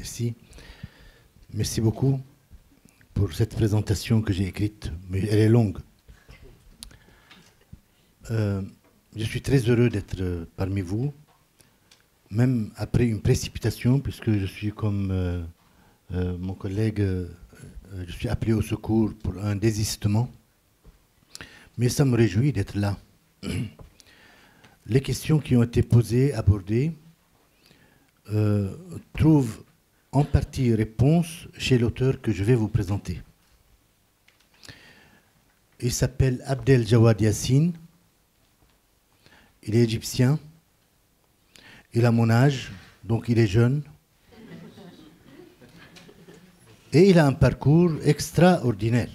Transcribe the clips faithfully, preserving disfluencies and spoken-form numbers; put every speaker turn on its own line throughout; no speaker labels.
Merci. Merci beaucoup pour cette présentation que j'ai écrite, mais elle est longue. Euh, je suis très heureux d'être parmi vous, même après une précipitation, puisque je suis comme euh, euh, mon collègue, euh, je suis appelé au secours pour un désistement. Mais ça me réjouit d'être là. Les questions qui ont été posées, abordées, euh, trouvent en partie réponse chez l'auteur que je vais vous présenter. Il s'appelle Abdel Jawad Yassine. Il est égyptien. Il a mon âge, donc il est jeune. Et il a un parcours extraordinaire.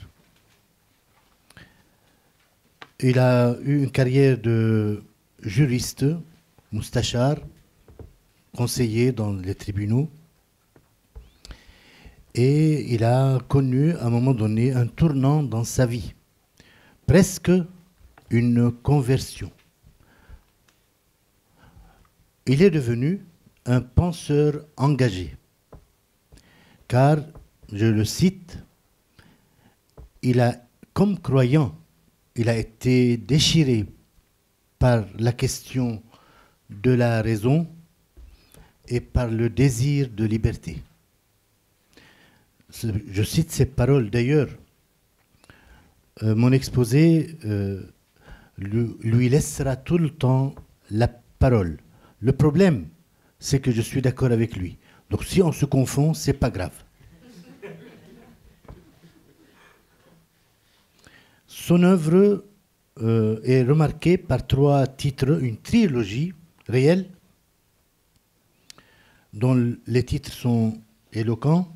Il a eu une carrière de juriste, moustachar, conseiller dans les tribunaux. Et il a connu à un moment donné un tournant dans sa vie, presque une conversion. Il est devenu un penseur engagé, car, je le cite, il a, comme croyant, il a été déchiré par la question de la raison et par le désir de liberté. Je cite ces paroles. D'ailleurs, euh, mon exposé euh, lui, lui laissera tout le temps la parole. Le problème, c'est que je suis d'accord avec lui. Donc si on se confond, c'est pas grave. Son œuvre euh, est remarquée par trois titres, une trilogie réelle, dont les titres sont éloquents.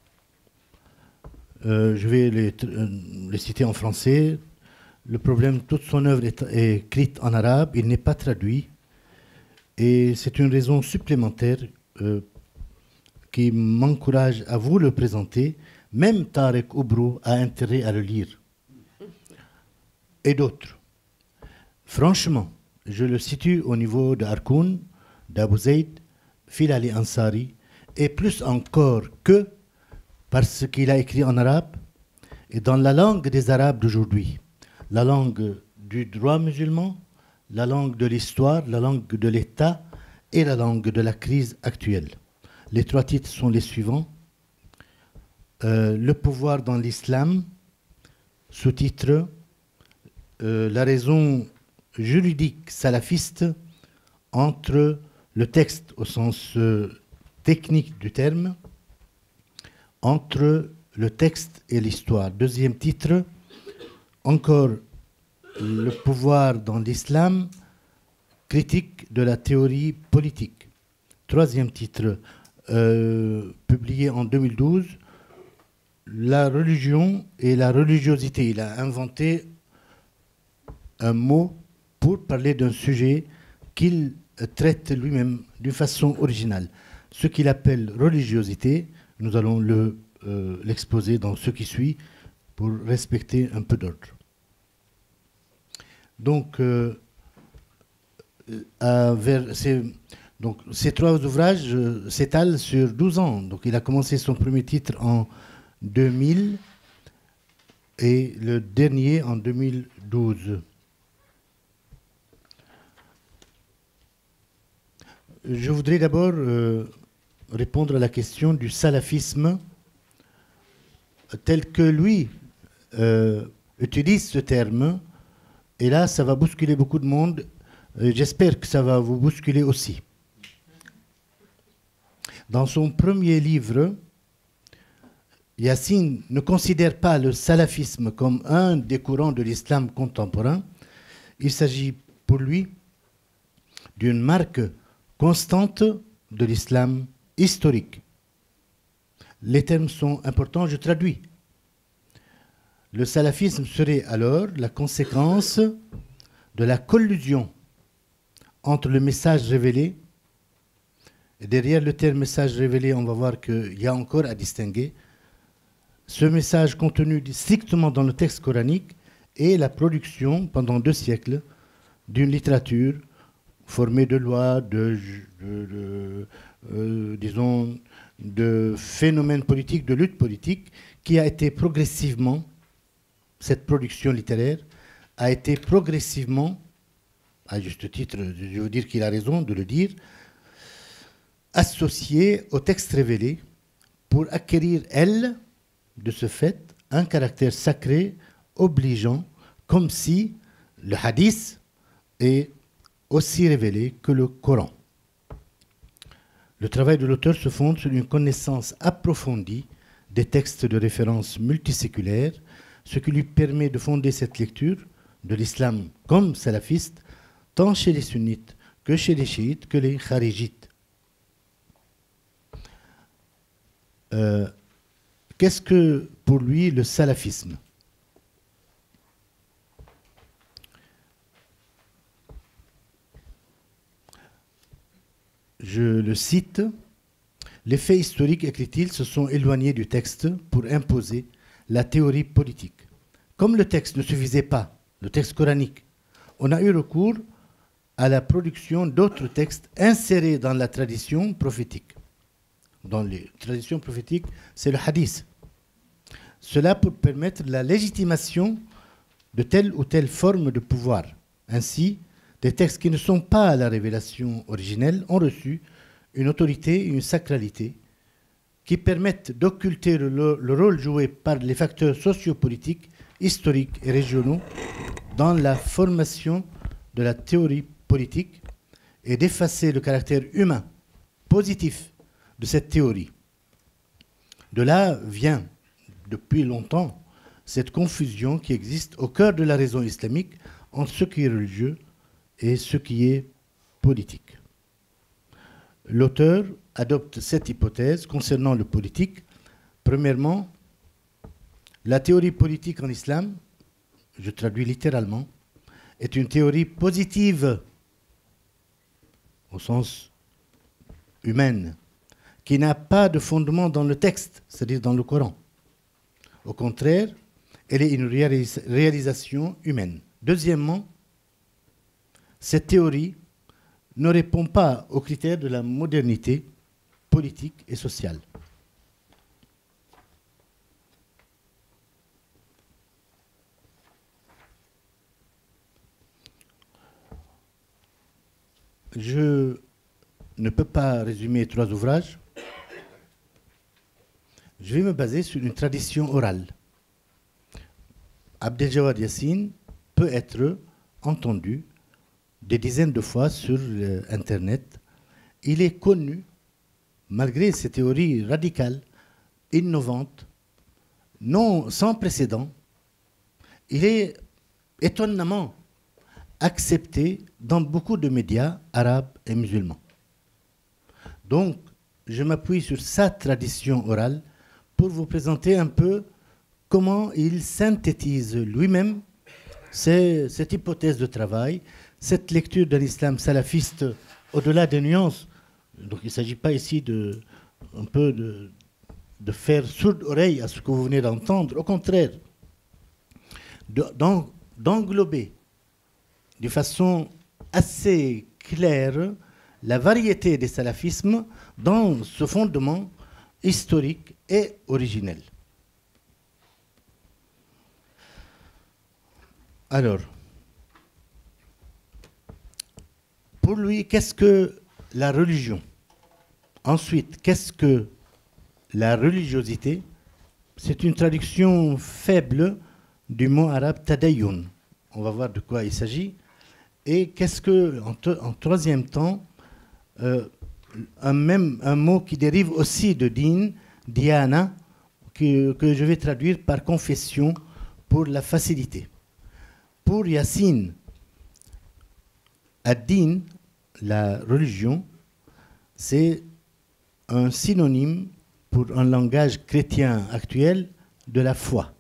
Euh, je vais les, les citer en français. Le problème, toute son œuvre est, est écrite en arabe, il n'est pas traduit. Et c'est une raison supplémentaire euh, qui m'encourage à vous le présenter. Même Tarek Oubrou a intérêt à le lire. Et d'autres. Franchement, je le situe au niveau de Harkoun, d'Abou Zaid, Fil Ali Ansari, et plus encore que parce qu'il a écrit en arabe et dans la langue des Arabes d'aujourd'hui, la langue du droit musulman, la langue de l'histoire, la langue de l'État et la langue de la crise actuelle. Les trois titres sont les suivants. Euh, le pouvoir dans l'islam, sous-titre euh, la raison juridique salafiste entre le texte au sens euh, technique du terme, entre le texte et l'histoire. Deuxième titre, encore le pouvoir dans l'islam, critique de la théorie politique. Troisième titre, euh, publié en deux mille douze, la religion et la religiosité. Il a inventé un mot pour parler d'un sujet qu'il traite lui-même d'une façon originale. Ce qu'il appelle religiosité, nous allons le, euh, l'exposer dans ce qui suit pour respecter un peu d'ordre. Donc, euh, à vers, ces, donc, ces trois ouvrages euh, s'étalent sur douze ans. Donc, il a commencé son premier titre en deux mille et le dernier en deux mille douze. Je voudrais d'abord euh, répondre à la question du salafisme tel que lui euh, utilise ce terme. Et là, ça va bousculer beaucoup de monde. Euh, j'espère que ça va vous bousculer aussi. Dans son premier livre, Yassine ne considère pas le salafisme comme un des courants de l'islam contemporain. Il s'agit pour lui d'une marque constante de l'islam historique. Les termes sont importants, je traduis. Le salafisme serait alors la conséquence de la collusion entre le message révélé, et derrière le terme message révélé, on va voir qu'il y a encore à distinguer ce message contenu strictement dans le texte coranique et la production pendant deux siècles d'une littérature formée de lois, de, de, de euh, disons, de phénomène politique, de lutte politique, qui a été progressivement, cette production littéraire, a été progressivement, à juste titre, je veux dire qu'il a raison de le dire, associée au texte révélé pour acquérir, elle, de ce fait, un caractère sacré, obligeant, comme si le hadith est aussi révélé que le Coran. Le travail de l'auteur se fonde sur une connaissance approfondie des textes de référence multiséculaires, ce qui lui permet de fonder cette lecture de l'islam comme salafiste, tant chez les sunnites que chez les chiites que les kharijites. Euh, qu'est-ce que pour lui le salafisme? Je le cite, « Les faits historiques, écrit-il, se sont éloignés du texte pour imposer la théorie politique. Comme le texte ne suffisait pas, le texte coranique, on a eu recours à la production d'autres textes insérés dans la tradition prophétique. Dans les traditions prophétiques, c'est le hadith. Cela pour permettre la légitimation de telle ou telle forme de pouvoir. Ainsi, des textes qui ne sont pas la révélation originelle ont reçu une autorité, une sacralité, qui permettent d'occulter le, le rôle joué par les facteurs sociopolitiques, historiques et régionaux dans la formation de la théorie politique et d'effacer le caractère humain, positif de cette théorie. De là vient, depuis longtemps, cette confusion qui existe au cœur de la raison islamique entre ce qui est religieux et ce qui est politique. L'auteur adopte cette hypothèse concernant le politique. Premièrement, la théorie politique en islam, je traduis littéralement, est une théorie positive au sens humain, qui n'a pas de fondement dans le texte, c'est-à-dire dans le Coran. Au contraire, elle est une réalis- réalisation humaine. Deuxièmement, cette théorie ne répond pas aux critères de la modernité politique et sociale. Je ne peux pas résumer trois ouvrages. Je vais me baser sur une tradition orale. Abdeljawad Yassine peut être entendu des dizaines de fois sur euh, Internet. Il est connu, malgré ses théories radicales, innovantes, non, sans précédent. Il est étonnamment accepté dans beaucoup de médias arabes et musulmans. Donc, je m'appuie sur sa tradition orale pour vous présenter un peu comment il synthétise lui-même ces, cette hypothèse de travail, cette lecture de l'islam salafiste au-delà des nuances. Donc il ne s'agit pas ici de, un peu de, de faire sourde oreille à ce que vous venez d'entendre. Au contraire, de, d'englober de façon assez claire la variété des salafismes dans ce fondement historique et originel. Alors, pour lui, qu'est-ce que la religion? Ensuite, qu'est-ce que la religiosité? C'est une traduction faible du mot arabe tadayyun. On va voir de quoi il s'agit. Et qu'est-ce que, en, te, en troisième temps, euh, un, même, un mot qui dérive aussi de din, diana, que, que je vais traduire par confession pour la facilité. Pour Yassine, ad-din, la religion, c'est un synonyme pour un langage chrétien actuel de la foi.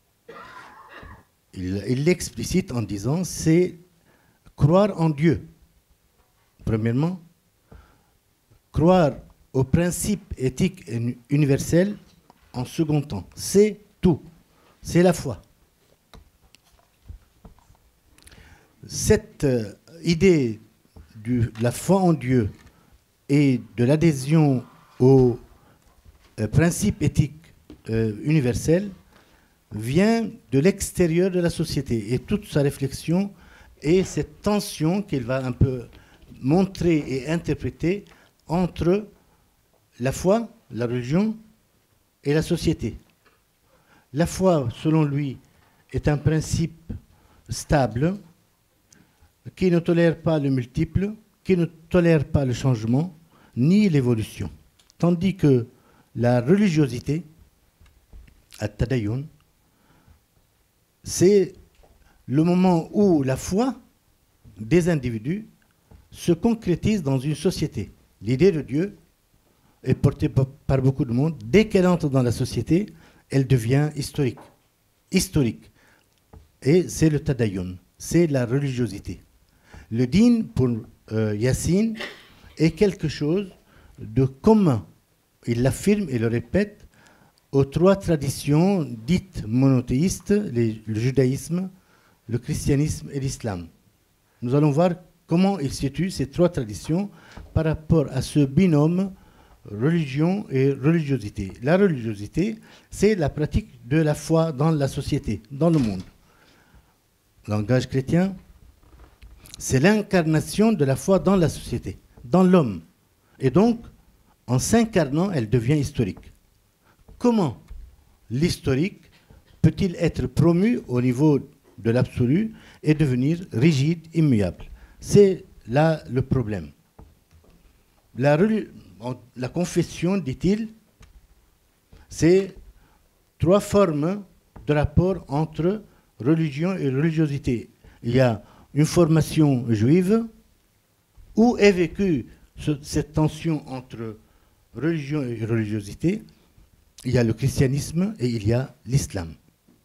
Il, il l'explicite en disant c'est croire en Dieu, premièrement, croire aux principes éthiques universels en second temps. C'est tout, c'est la foi. Cette euh, idée du, de la foi en Dieu et de l'adhésion aux euh, principe éthique euh, universel vient de l'extérieur de la société. Et toute sa réflexion est cette tension qu'il va un peu montrer et interpréter entre la foi, la religion et la société. La foi, selon lui, est un principe stable qui ne tolère pas le multiple, qui ne tolère pas le changement, ni l'évolution. Tandis que la religiosité, at-tadayyun, c'est le moment où la foi des individus se concrétise dans une société. L'idée de Dieu est portée par beaucoup de monde. Dès qu'elle entre dans la société, elle devient historique. Historique. Et c'est le tadayyun, c'est la religiosité. Le din, pour euh, Yassine, est quelque chose de commun. Il l'affirme et le répète aux trois traditions dites monothéistes, les, le judaïsme, le christianisme et l'islam. Nous allons voir comment il situe ces trois traditions par rapport à ce binôme religion et religiosité. La religiosité, c'est la pratique de la foi dans la société, dans le monde. Langage chrétien, c'est l'incarnation de la foi dans la société, dans l'homme. Et donc, en s'incarnant, elle devient historique. Comment l'historique peut-il être promu au niveau de l'absolu et devenir rigide, immuable? C'est là le problème. La, la confession, dit-il, c'est trois formes de rapport entre religion et religiosité. Il y a une formation juive où est vécue ce, cette tension entre religion et religiosité. Il y a le christianisme et il y a l'islam.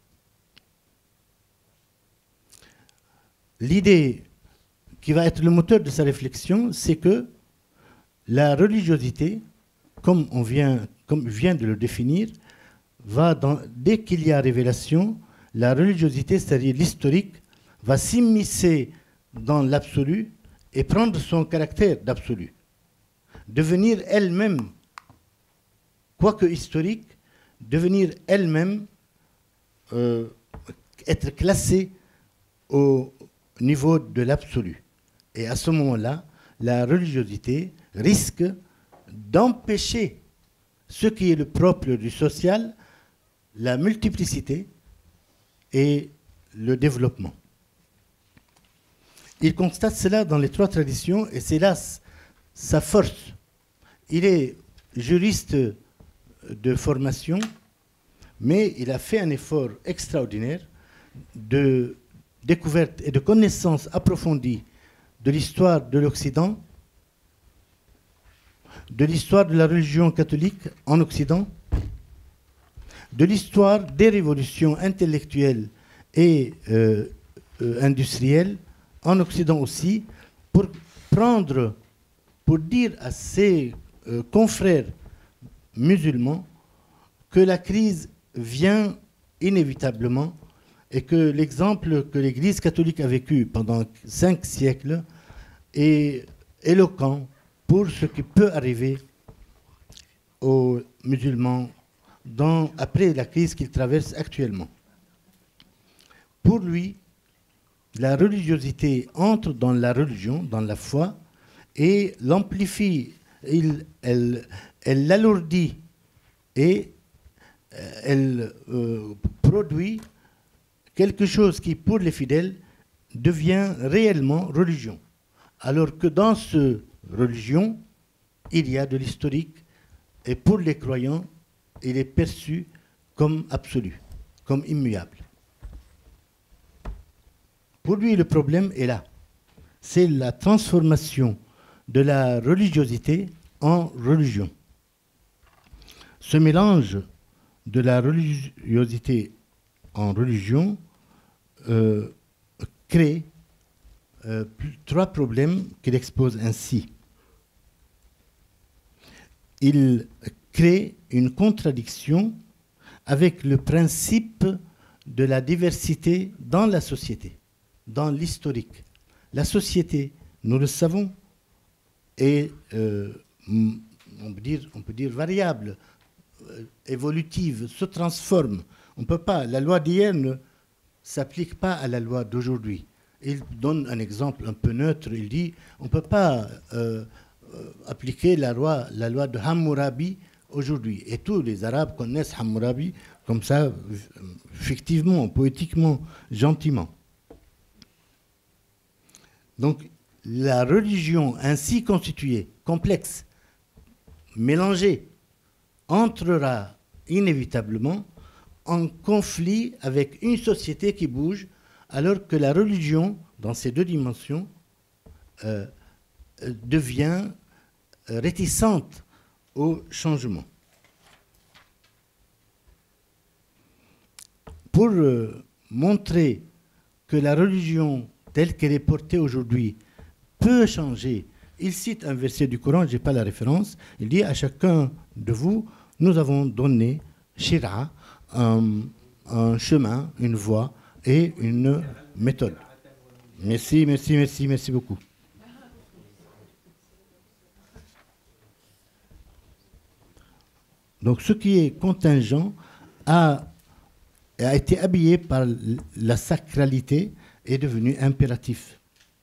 L'idée qui va être le moteur de sa réflexion, c'est que la religiosité, comme on vient, comme vient de le définir, va dans, dès qu'il y a révélation, la religiosité, c'est-à-dire l'historique, va s'immiscer dans l'absolu et prendre son caractère d'absolu. Devenir elle-même, quoique historique, devenir elle-même, euh, être classée au niveau de l'absolu. Et à ce moment-là, la religiosité risque d'empêcher ce qui est le propre du social, la multiplicité et le développement. Il constate cela dans les trois traditions et c'est là sa force. Il est juriste de formation, mais il a fait un effort extraordinaire de découverte et de connaissance approfondie de l'histoire de l'Occident, de l'histoire de la religion catholique en Occident, de l'histoire des révolutions intellectuelles et euh, euh, industrielles en Occident aussi, pour prendre, pour dire à ses euh, confrères musulmans que la crise vient inévitablement et que l'exemple que l'Église catholique a vécu pendant cinq siècles est éloquent pour ce qui peut arriver aux musulmans dans, après la crise qu'ils traversent actuellement. Pour lui, la religiosité entre dans la religion, dans la foi, et l'amplifie, il, elle, elle l'alourdit et elle euh, produit quelque chose qui, pour les fidèles, devient réellement religion. Alors que dans cette religion, il y a de l'historique, et pour les croyants, il est perçu comme absolu, comme immuable. Pour lui, le problème est là. C'est la transformation de la religiosité en religion. Ce mélange de la religiosité en religion euh, crée euh, trois problèmes qu'il expose ainsi. Il crée une contradiction avec le principe de la diversité dans la société, dans l'historique. La société, nous le savons, est, euh, on peut dire, on peut dire variable euh, évolutive, se transforme. On ne peut pas. La loi d'hier ne s'applique pas à la loi d'aujourd'hui. Il donne un exemple un peu neutre. Il dit on ne peut pas euh, euh, appliquer la loi, la loi de Hammurabi aujourd'hui. Et tous les Arabes connaissent Hammurabi comme ça, fictivement, poétiquement, gentiment. Donc, la religion ainsi constituée, complexe, mélangée, entrera inévitablement en conflit avec une société qui bouge, alors que la religion, dans ces deux dimensions, euh, devient réticente au changement. Pour euh, montrer que la religion telle qu'elle est portée aujourd'hui peut changer, il cite un verset du Coran, je n'ai pas la référence, il dit à chacun de vous, nous avons donné shira, un, un chemin, une voie et une méthode. Merci, merci, merci, merci beaucoup. Donc ce qui est contingent a, a été habillé par la sacralité et est devenu impératif.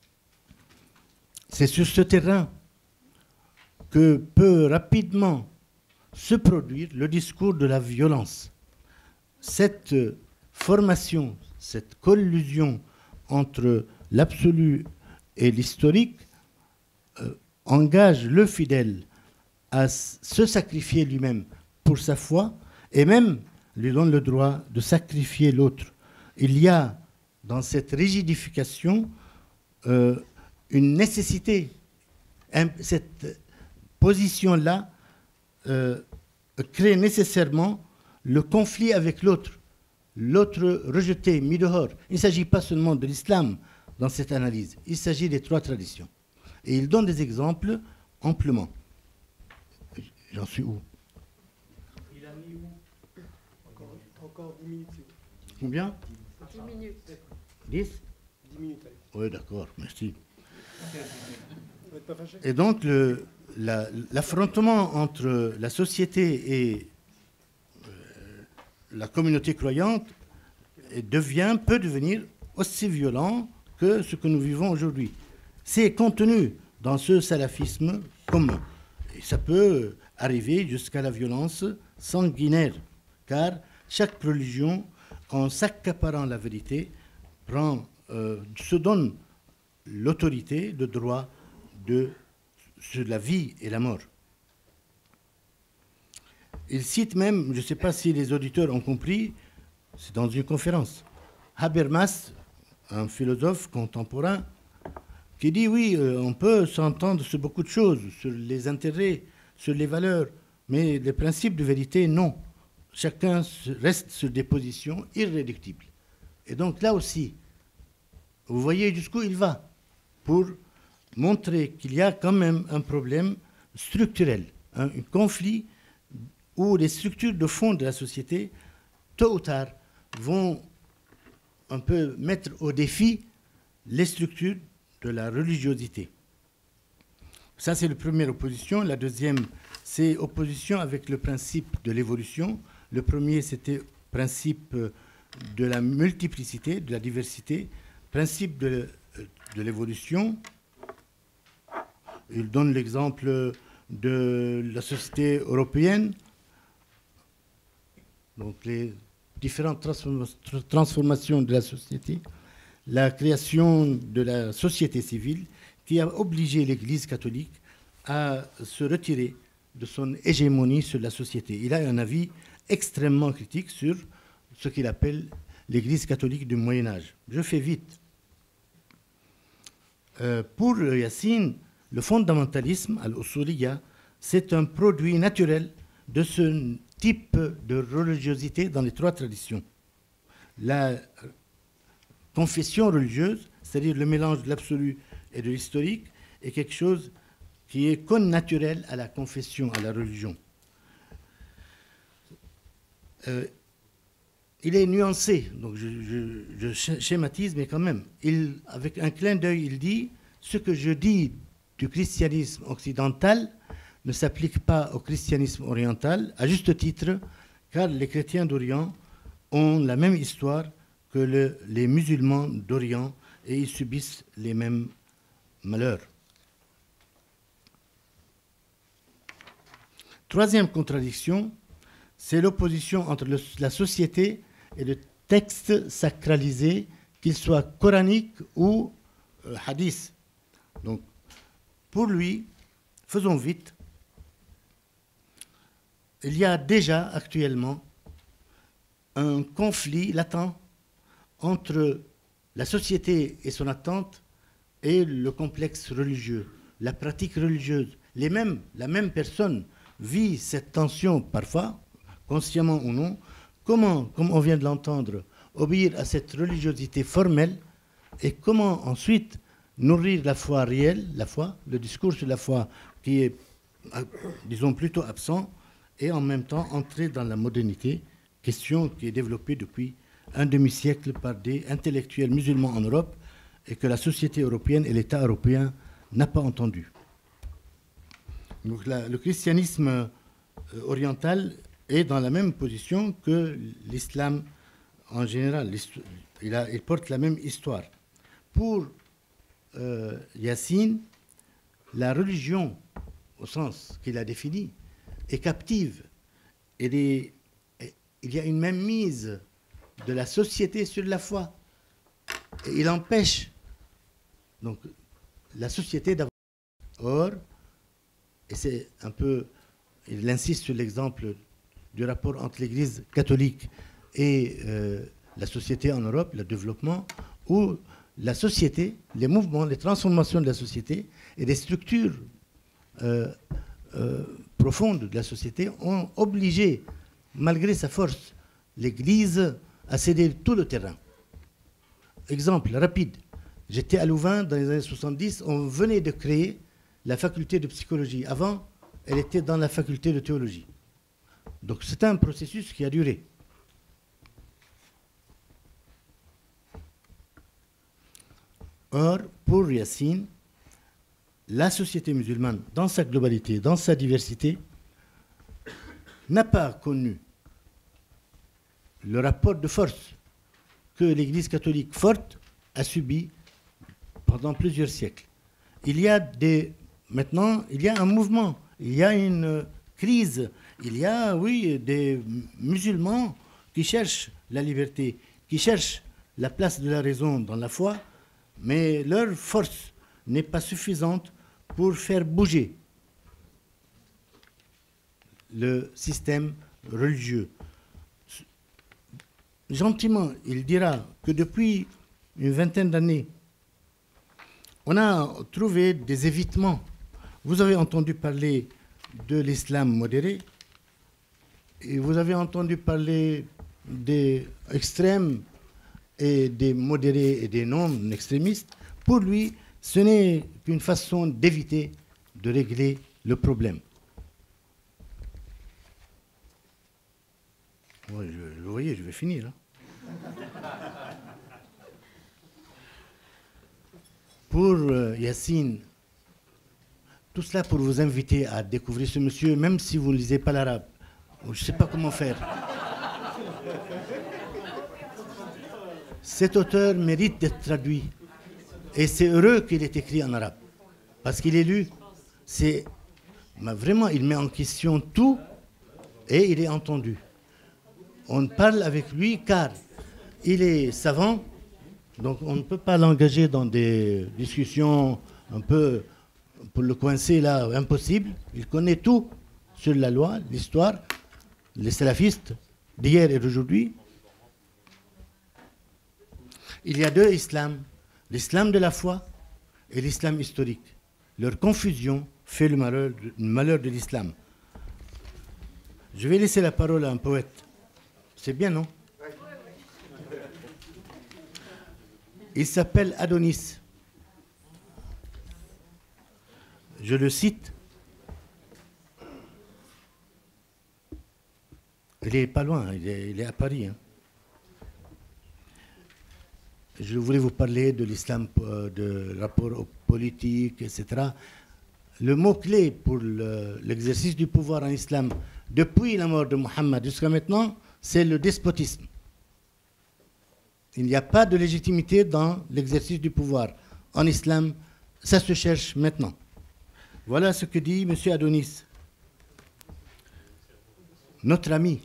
C'est sur ce terrain que peut rapidement se produire le discours de la violence. Cette formation, cette collusion entre l'absolu et l'historique euh, engage le fidèle à se sacrifier lui-même pour sa foi et même lui donne le droit de sacrifier l'autre. Il y a dans cette rigidification euh, une nécessité. Cette position-là euh, crée nécessairement le conflit avec l'autre, l'autre rejeté, mis dehors. Il ne s'agit pas seulement de l'islam dans cette analyse, il s'agit des trois traditions. Et il donne des exemples amplement. J'en suis où?
Il a mis où? Encore, encore dix minutes.
Combien?
dix minutes.
dix?
dix minutes, allez.
Oui, d'accord, merci.
Vous n'êtes pas fâché?
Et donc, le, la, l'affrontement entre la société et euh, la communauté croyante devient, peut devenir aussi violent que ce que nous vivons aujourd'hui. C'est contenu dans ce salafisme commun. Et ça peut arriver jusqu'à la violence sanguinaire, car chaque religion, en s'accaparant la vérité, prend, euh, se donne l'autorité, le droit de, sur la vie et la mort. Il cite même, je ne sais pas si les auditeurs ont compris, c'est dans une conférence, Habermas, un philosophe contemporain, qui dit oui, euh, on peut s'entendre sur beaucoup de choses, sur les intérêts, sur les valeurs, mais les principes de vérité, non. Chacun reste sur des positions irréductibles. Et donc là aussi, vous voyez jusqu'où il va, pour montrer qu'il y a quand même un problème structurel, un, un conflit où les structures de fond de la société, tôt ou tard, vont un peu mettre au défi les structures de la religiosité. Ça, c'est la première opposition. La deuxième, c'est opposition avec le principe de l'évolution. Le premier, c'était principe de la multiplicité, de la diversité, principe de, de l'évolution. Il donne l'exemple de la société européenne, donc les différentes transformations de la société, la création de la société civile qui a obligé l'Église catholique à se retirer de son hégémonie sur la société. Il a un avis extrêmement critique sur ce qu'il appelle l'Église catholique du Moyen Âge. Je fais vite. Euh, pour Yassine, le fondamentalisme, al-Usuliyya, c'est un produit naturel de ce type de religiosité dans les trois traditions. La confession religieuse, c'est-à-dire le mélange de l'absolu et de l'historique, est quelque chose qui est connaturel à la confession, à la religion. Euh, il est nuancé, donc je, je, je schématise, mais quand même, il, avec un clin d'œil, il dit « Ce que je dis du christianisme occidental ne s'applique pas au christianisme oriental, à juste titre, car les chrétiens d'Orient ont la même histoire que le, les musulmans d'Orient et ils subissent les mêmes malheurs. Troisième contradiction, c'est l'opposition entre le, la société et le texte sacralisé, qu'il soit coranique ou euh, hadith. Donc, pour lui, faisons vite, il y a déjà actuellement un conflit latent entre la société et son attente et le complexe religieux, la pratique religieuse. Les mêmes, la même personne vit cette tension parfois, consciemment ou non. Comment, comme on vient de l'entendre, obéir à cette religiosité formelle et comment ensuite nourrir la foi réelle, la foi, le discours sur la foi qui est, disons, plutôt absent, et en même temps entrer dans la modernité, question qui est développée depuis un demi-siècle par des intellectuels musulmans en Europe et que la société européenne et l'État européen n'a pas entendu. Donc la, le christianisme euh, oriental est dans la même position que l'islam en général. Il, a, il porte la même histoire. Pour euh, Yassine, la religion, au sens qu'il a défini, est captive. Elle est, il y a une même mise de la société sur la foi. Et il empêche donc la société d'avoir. Or, et c'est un peu, il insiste sur l'exemple du rapport entre l'Église catholique et euh, la société en Europe, le développement, où la société, les mouvements, les transformations de la société et des structures euh, euh, profondes de la société ont obligé, malgré sa force, l'Église à céder tout le terrain. Exemple rapide, j'étais à Louvain dans les années soixante-dix, on venait de créer la faculté de psychologie. Avant, elle était dans la faculté de théologie. Donc c'est un processus qui a duré. Or, pour Yassine, la société musulmane, dans sa globalité, dans sa diversité, n'a pas connu le rapport de force que l'Église catholique forte a subi pendant plusieurs siècles. Il y a des, maintenant, il y a un mouvement, il y a une crise, il y a, oui, des musulmans qui cherchent la liberté, qui cherchent la place de la raison dans la foi, mais leur force n'est pas suffisante pour faire bouger le système religieux. Gentiment, il dira que depuis une vingtaine d'années, on a trouvé des évitements. Vous avez entendu parler de l'islam modéré, et vous avez entendu parler des extrêmes et des modérés et des non-extrémistes. Pour lui, ce n'est qu'une façon d'éviter de régler le problème. Ouais, je, vous voyez, je vais finir. Hein. Pour euh, Yassine, tout cela pour vous inviter à découvrir ce monsieur, même si vous ne lisez pas l'arabe. Je ne sais pas comment faire. Cet auteur mérite d'être traduit. Et c'est heureux qu'il ait écrit en arabe. Parce qu'il est lu. C'est, vraiment, il met en question tout et il est entendu. On parle avec lui car il est savant, donc on ne peut pas l'engager dans des discussions un peu pour le coincer là, impossible. Il connaît tout sur la loi, l'histoire, les salafistes d'hier et d'aujourd'hui. Il y a deux islams, l'islam de la foi et l'islam historique. Leur confusion fait le malheur, le malheur de l'islam. Je vais laisser la parole à un poète. C'est bien, non? Il s'appelle Adonis. Je le cite. Il n'est pas loin, il est, il est à Paris. Hein. Je voulais vous parler de l'islam, de rapport aux politiques, et cetera. le mot-clé pour le, l'exercice du pouvoir en islam depuis la mort de Mohammed jusqu'à maintenant, c'est le despotisme. Il n'y a pas de légitimité dans l'exercice du pouvoir en islam. Ça se cherche maintenant. Voilà ce que dit M. Adonis, notre ami.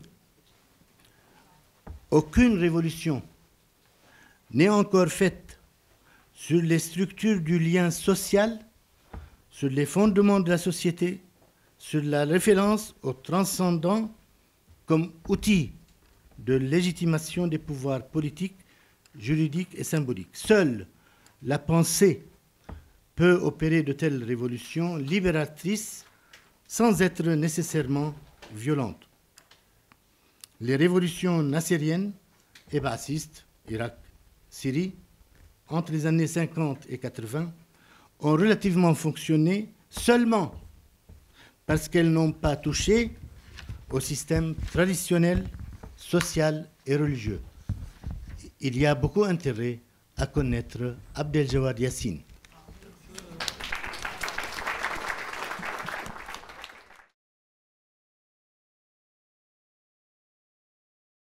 Aucune révolution n'est encore faite sur les structures du lien social, sur les fondements de la société, sur la référence au transcendant comme outil de légitimation des pouvoirs politiques, juridiques et symboliques. Seule la pensée peut opérer de telles révolutions libératrices sans être nécessairement violentes. Les révolutions nassériennes et ba'athistes, Irak, Syrie, entre les années cinquante et quatre-vingts, ont relativement fonctionné seulement parce qu'elles n'ont pas touché au système traditionnel, social et religieux. Il y a beaucoup intérêt à connaître Abdeljawad Yassine.